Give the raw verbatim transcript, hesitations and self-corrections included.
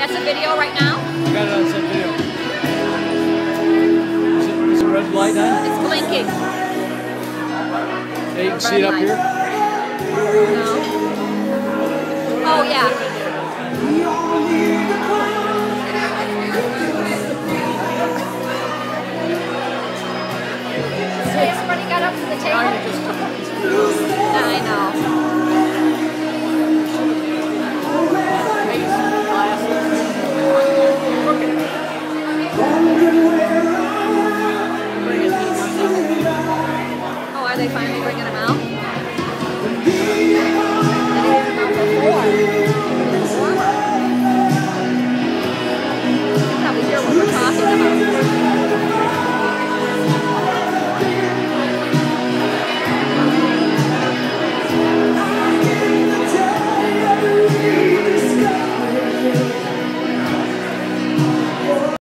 That's a video right now? I got it on some video. Is it, is the red light on? It's blinking. Hey, you can see it up here? No. Oh, yeah.